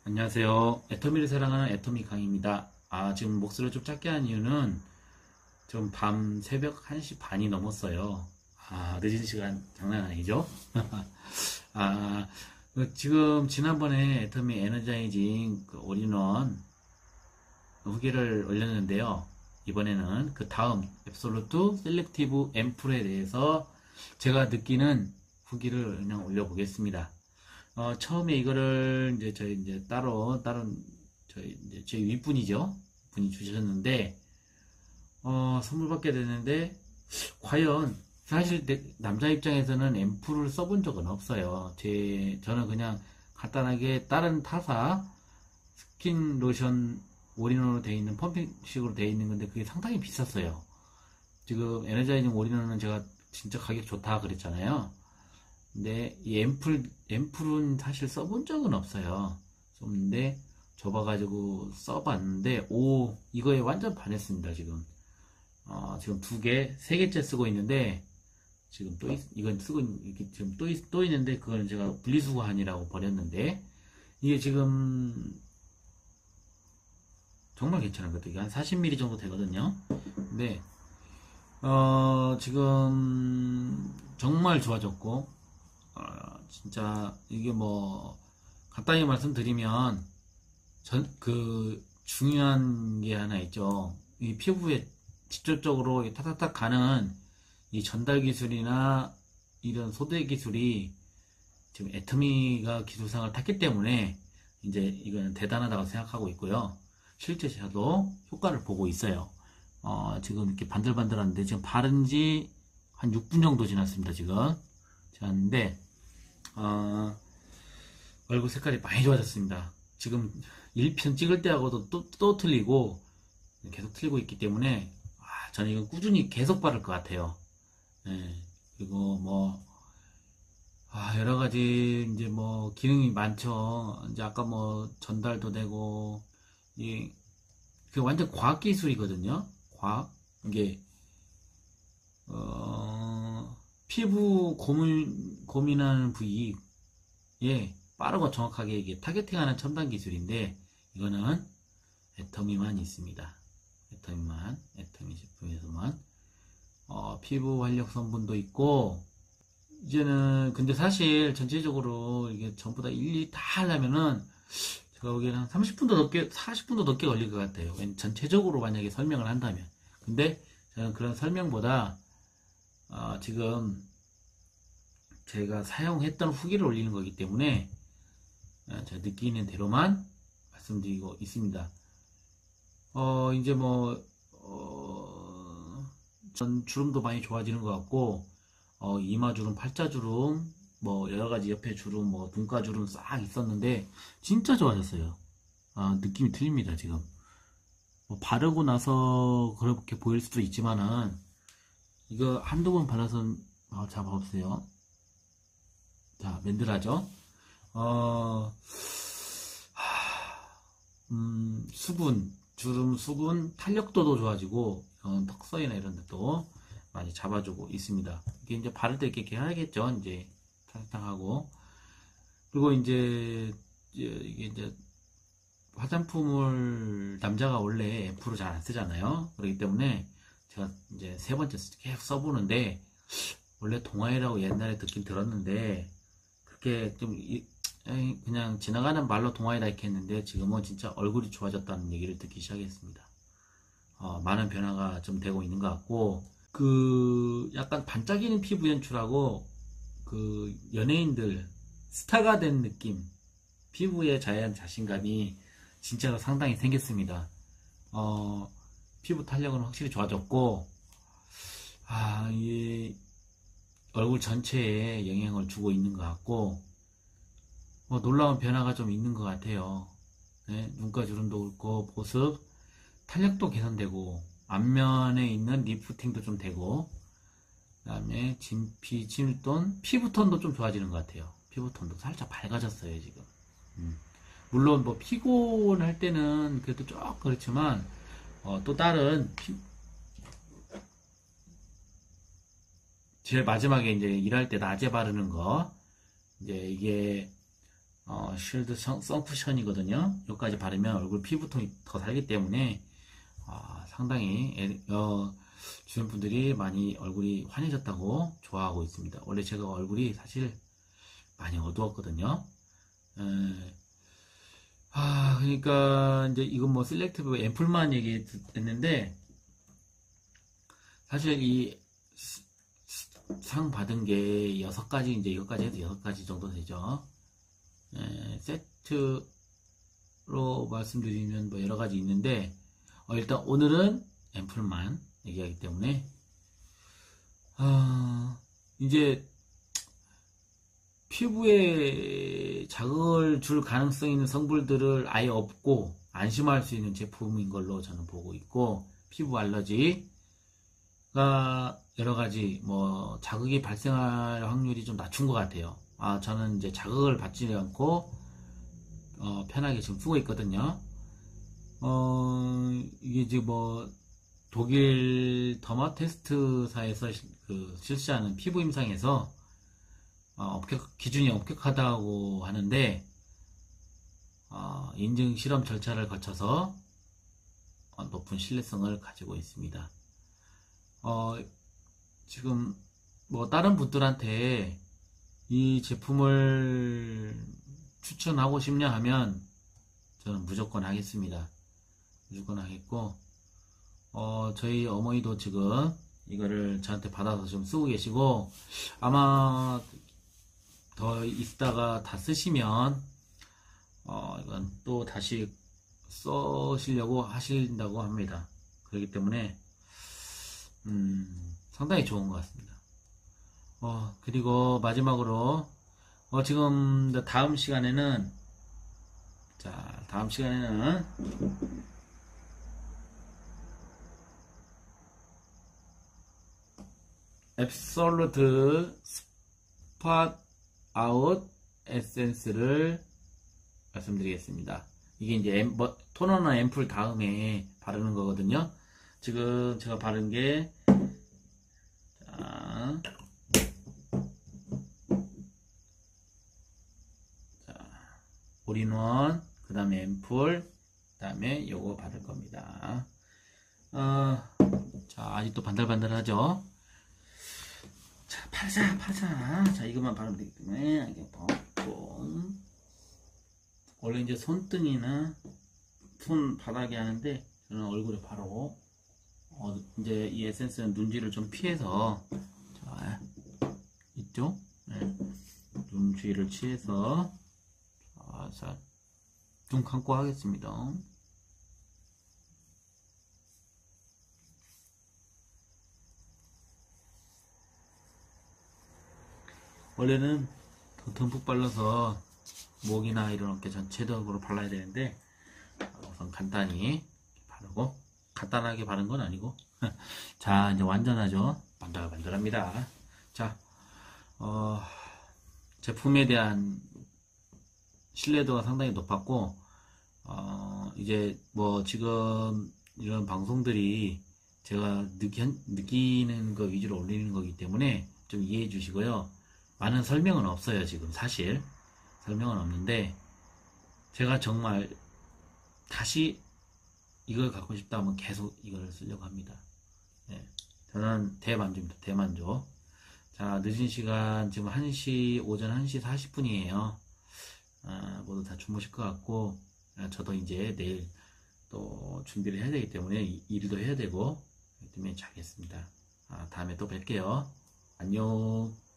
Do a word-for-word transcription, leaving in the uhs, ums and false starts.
안녕하세요. 애터미를 사랑하는 애터미 강입니다. 아, 지금 목소리를 좀 작게 한 이유는 좀 밤 새벽 한 시 반이 넘었어요. 아, 늦은 시간 장난 아니죠? 아, 그 지금 지난번에 애터미 에너자이징 그 올인원 후기를 올렸는데요. 이번에는 그 다음 앱솔루트 셀렉티브 앰플에 대해서 제가 느끼는 후기를 그냥 올려보겠습니다. 어, 처음에 이거를 이제 저희 이제 따로 다른 저희 이제 제 윗분이죠. 분이 주셨는데 어, 선물 받게 됐는데 과연 사실 내- 남자 입장에서는 앰플을 써본 적은 없어요. 제 저는 그냥 간단하게 다른 타사 스킨 로션 올인원으로 되어 있는 펌핑식으로 되어 있는 건데 그게 상당히 비쌌어요. 지금 에너자이징 올인원은 제가 진짜 가격 좋다 그랬잖아요. 근데 이 앰플, 앰플은 사실 써본 적은 없어요. 썼는데 접어가지고 써봤는데 오 이거에 완전 반했습니다. 지금 어, 지금 두 개, 세 개째 쓰고 있는데 지금 또 있- 이건 쓰고 있- 이렇게 지금 또, 있, 또 있는데 그거는 제가 분리수거하느라고 버렸는데 이게 지금 정말 괜찮은 것 같아요. 한 사십 밀리리터 정도 되거든요. 근데 어, 지금 정말 좋아졌고 어, 진짜 이게 뭐 간단히 말씀드리면 전 그 중요한 게 하나 있죠. 이 피부에 직접적으로 이 탁탁탁 가는 이 전달 기술이나 이런 소재 기술이 지금 애터미가 기술상을 탔기 때문에 이제 이거는 대단하다고 생각하고 있고요. 실제 저도 효과를 보고 있어요. 어, 지금 이렇게 반들반들한데 지금 바른 지 한 육 분 정도 지났습니다. 지금 지났는데 어, 얼굴 색깔이 많이 좋아졌습니다. 지금 일 편 찍을 때하고도 또, 또 틀리고 계속 틀리고 있기 때문에 아, 저는 이거 꾸준히 계속 바를 것 같아요. 예, 그리고 뭐 아, 여러 가지 이제 뭐 기능이 많죠. 이제 아까 뭐 전달도 되고 이 그 완전 과학 기술이거든요. 과학 이게 어, 피부 고민 고민하는 부위에 빠르고 정확하게 이게 타겟팅하는 첨단 기술인데 이거는 애터미만 있습니다. 애터미만 애터미 제품에서만 어, 피부 활력 성분도 있고 이제는 근데 사실 전체적으로 이게 전부 다 일일이 다 하려면은 제가 보기에는 한 삼십 분도 넘게 사십 분도 넘게 걸릴 것 같아요. 전체적으로 만약에 설명을 한다면. 근데 저는 그런 설명보다 어, 지금 제가 사용했던 후기를 올리는 거기 때문에 어, 제가 느끼는 대로만 말씀드리고 있습니다. 어, 이제 뭐, 어, 전 주름도 많이 좋아지는 것 같고, 어, 이마주름, 팔자주름, 뭐, 여러 가지 옆에 주름, 뭐, 눈가주름 싹 있었는데, 진짜 좋아졌어요. 아, 느낌이 틀립니다, 지금. 뭐, 바르고 나서 그렇게 보일 수도 있지만은, 이거 한두 번 발라서, 어, 잡아보세요. 자, 맨들하죠? 어, 음, 수분, 주름 수분, 탄력도도 좋아지고, 이런 턱선이나 이런 데도 많이 잡아주고 있습니다. 이게 이제 바를 때 이렇게 해야겠죠. 이제 탕탕하고. 그리고 이제, 이게 이제 화장품을 남자가 원래 앰플을 잘 안 쓰잖아요. 그렇기 때문에 제가 이제 세 번째 계속 써보는데, 원래 동아이라고 옛날에 듣긴 들었는데, 그렇게 좀 이- 에이, 그냥 지나가는 말로 동아이다 이렇게 했는데 지금은 진짜 얼굴이 좋아졌다는 얘기를 듣기 시작했습니다. 어, 많은 변화가 좀 되고 있는 것 같고 그 약간 반짝이는 피부 연출하고 그 연예인들 스타가 된 느낌 피부에 자연 자신감이 진짜로 상당히 생겼습니다. 어, 피부 탄력은 확실히 좋아졌고 아, 이 얼굴 전체에 영향을 주고 있는 것 같고 뭐 놀라운 변화가 좀 있는 것 같아요. 네, 눈가 주름도 그렇고 보습, 탄력도 개선되고 앞면에 있는 리프팅도 좀 되고 그다음에 진피, 진톤, 피부톤도 좀 좋아지는 것 같아요. 피부톤도 살짝 밝아졌어요 지금. 음. 물론 뭐 피곤할 때는 그래도 좀 그렇지만 어, 또 다른 피- 제일 마지막에 이제 일할 때 낮에 바르는 거 이제 이게 어, 쉴드 선, 선쿠션이거든요. 여기까지 바르면 얼굴 피부톤이 더 달기 때문에 아, 상당히 애, 어, 주변 분들이 많이 얼굴이 환해졌다고 좋아하고 있습니다. 원래 제가 얼굴이 사실 많이 어두웠거든요. 에, 아, 그러니까 이제 이건 뭐 셀렉티브 앰플만 얘기했는데 사실 이 상 받은 게 여섯 가지, 이제 이것까지 해도 여섯 가지 정도 되죠. 에, 세트로 말씀드리면 뭐 여러 가지 있는데 어, 일단 오늘은 앰플만 얘기하기 때문에 어, 이제 피부에 자극을 줄 가능성 있는 성분들을 아예 없고 안심할 수 있는 제품인 걸로 저는 보고 있고, 피부 알러지가 여러 가지 뭐 자극이 발생할 확률이 좀 낮춘 것 같아요. 아, 저는 이제 자극을 받지 않고 어, 편하게 지금 쓰고 있거든요. 어, 이게 지금 뭐 독일 더마 테스트사에서 그 실시하는 피부 임상에서 어, 엄격, 기준이 엄격하다고 하는데 어, 인증 실험 절차를 거쳐서 어, 높은 신뢰성을 가지고 있습니다. 어, 지금 뭐 다른 분들한테 이 제품을 추천하고 싶냐 하면 저는 무조건 하겠습니다. 무조건 하겠고, 어, 저희 어머니도 지금 이거를 저한테 받아서 좀 쓰고 계시고, 아마 더 있다가 다 쓰시면 어, 이건 또 다시 써시려고 하신다고 합니다. 그렇기 때문에 음, 상당히 좋은 것 같습니다. 어, 그리고 마지막으로 어, 지금 다음 시간에는 자 다음 시간에는 앱솔루트 스팟 아웃 에센스를 말씀드리겠습니다. 이게 이제 앰, 뭐, 토너나 앰플 다음에 바르는 거거든요. 지금 제가 바른 게 자, 자 올인원, 그 다음에 앰플, 그 다음에 요거 바를 겁니다. 어, 자, 아직도 반들반들하죠. 자, 바르자, 바르자. 자, 이것만 바르면 되기 때문에 이게 벗고, 원래 이제 손등이나 손 바닥에 하는데 저는 얼굴에 바르고, 어, 이제 이 에센스는 눈질을 좀 피해서, 자, 이쪽, 네, 눈 주위를 취해서, 자, 자, 눈 감고 하겠습니다. 원래는 더 듬뿍 발라서 목이나 이런 어깨 전체적으로 발라야 되는데 우선 간단히 바르고, 간단하게 바른 건 아니고 자, 이제 완전하죠. 반들반들합니다. 자, 어, 제품에 대한 신뢰도가 상당히 높았고, 어, 이제 뭐 지금 이런 방송들이 제가 느끼, 느끼는 거 위주로 올리는 거기 때문에 좀 이해해 주시고요. 많은 설명은 없어요. 지금 사실 설명은 없는데, 제가 정말 다시 이걸 갖고 싶다 하면 계속 이걸 쓰려고 합니다. 네, 저는 대만족입니다. 대만족. 자, 늦은 시간 지금 한 시, 오전 한 시 사십 분이에요 아, 모두 다 주무실 것 같고, 아, 저도 이제 내일 또 준비를 해야 되기 때문에 일도 해야 되고, 그렇기 때문에 자겠습니다. 아, 다음에 또 뵐게요. 안녕.